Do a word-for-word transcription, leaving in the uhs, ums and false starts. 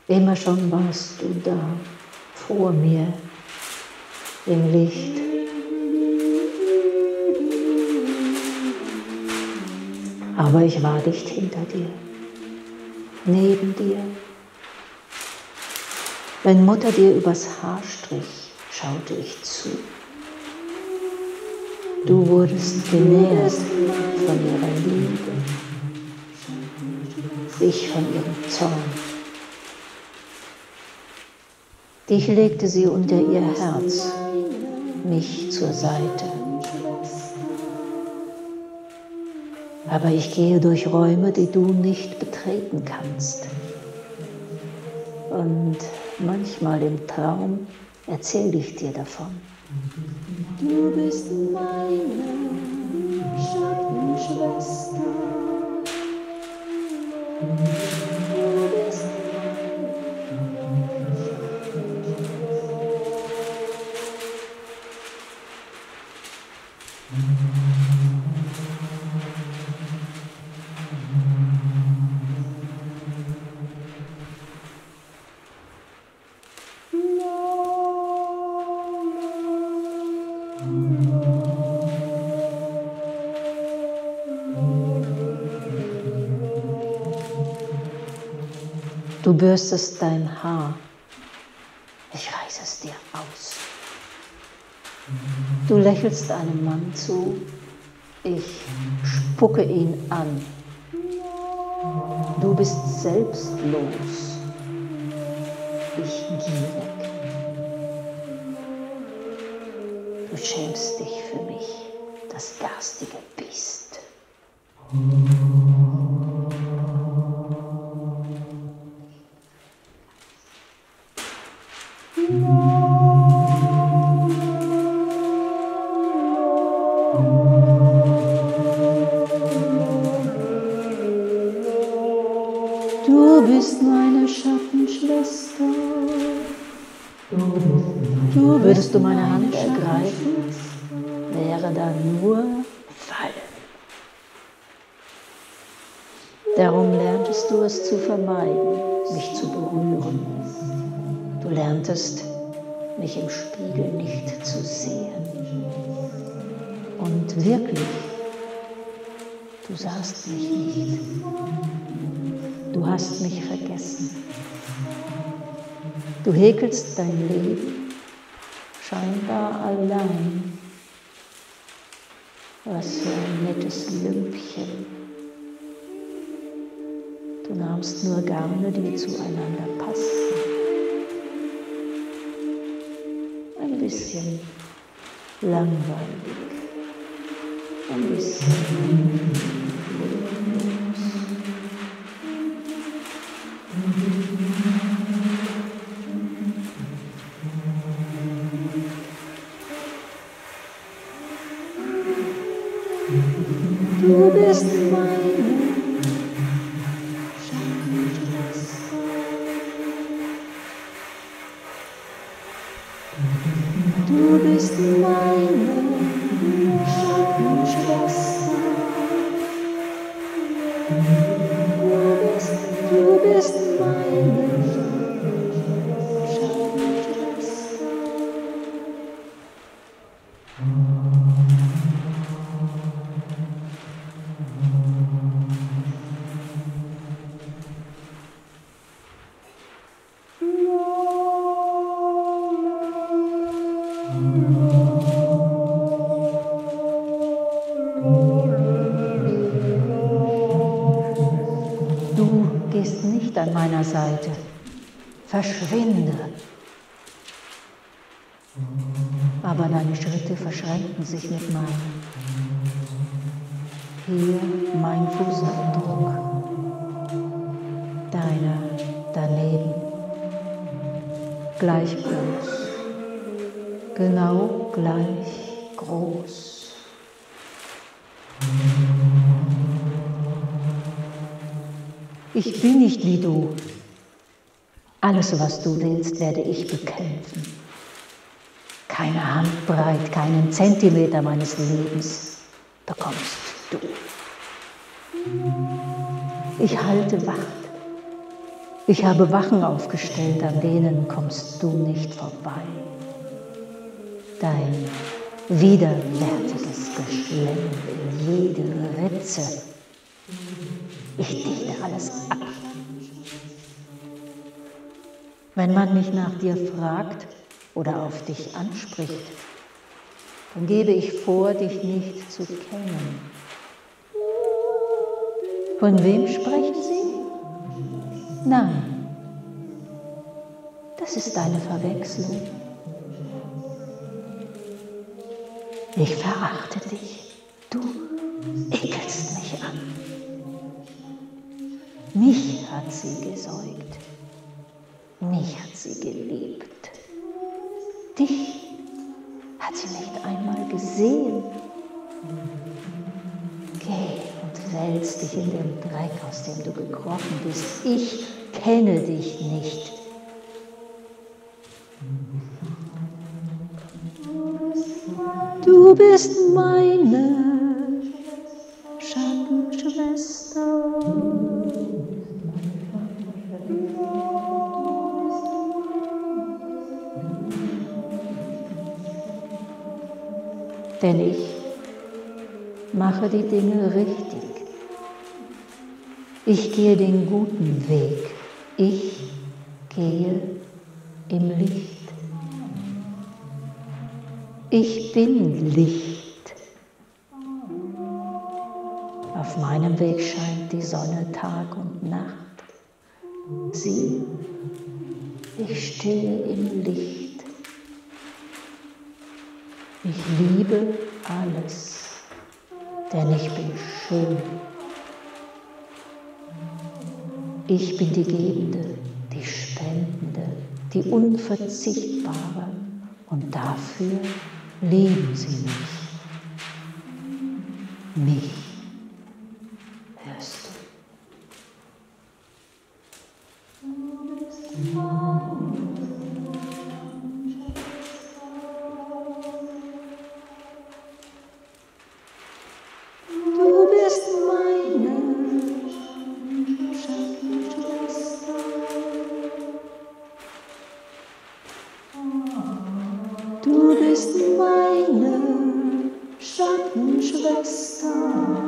Immer schon warst du da, vor mir, im Licht. Aber ich war dicht hinter dir, neben dir. Wenn Mutter dir übers Haar strich, schaute ich zu. Du wurdest genährt von ihrer Liebe, ich von ihrem Zorn. Dich legte sie unter ihr Herz, mich zur Seite. Aber ich gehe durch Räume, die du nicht betreten kannst. Und manchmal im Traum erzähle ich dir davon. Du bist meine Schattenschwester. Du bist Du bürstest dein Haar, ich reiß es dir aus. Du lächelst einem Mann zu, ich spucke ihn an. Du bist selbstlos, ich gierig. Du schämst dich für mich, das garstige Biest. Du bist meine Schattenschwester. Du würdest du meine Hand ergreifen, wäre da nur Fall. Darum lerntest du es zu vermeiden, mich zu berühren. Du lerntest, mich im Spiegel nicht zu sehen. Und wirklich, du sahst mich nicht. Du hast mich vergessen. Du häkelst dein Leben scheinbar allein. Was für ein nettes Lümpchen. Du nahmst nur Garne, die zueinander passten. Ein bisschen langweilig, ein bisschen Du bist meine Schattenschwester. Du bist meine Schattenschwester. Du bist, du bist meine Schattenschwester. Du gehst nicht an meiner Seite. Verschwinde. Aber deine Schritte verschränken sich mit meinen. Hier mein Fußabdruck. Deiner daneben. Gleich groß. Genau gleich groß. Ich bin nicht wie du. Alles, was du willst, werde ich bekämpfen. Keine Handbreit, keinen Zentimeter meines Lebens bekommst du. Ich halte Wacht. Ich habe Wachen aufgestellt, an denen kommst du nicht vorbei. Dein widerwärtiges Geschlemm in jede Ritze. Ich dichte alles ab. Wenn man mich nach dir fragt oder auf dich anspricht, dann gebe ich vor, dich nicht zu kennen. Von wem sprechen Sie? Nein, das ist eine Verwechslung. Ich verachte dich, du ekelst mich an. Mich hat sie gesäugt, mich hat sie geliebt. Dich hat sie nicht einmal gesehen. Geh und wälz dich in dem Dreck, aus dem du gekrochen bist. Ich kenne dich nicht. Du bist meine Schattenschwester. Denn ich mache die Dinge richtig. Ich gehe den guten Weg. Ich gehe im Licht. Ich bin Licht. Auf meinem Weg scheint die Sonne Tag und Nacht. Sieh, ich stehe im Licht. Ich liebe alles, denn ich bin schön. Ich bin die Gebende, die Spendende, die Unverzichtbare, und dafür lieben sie mich. Mich hörst du? Du bist meine Schattenschwester. Du bist meine Schattenschwester.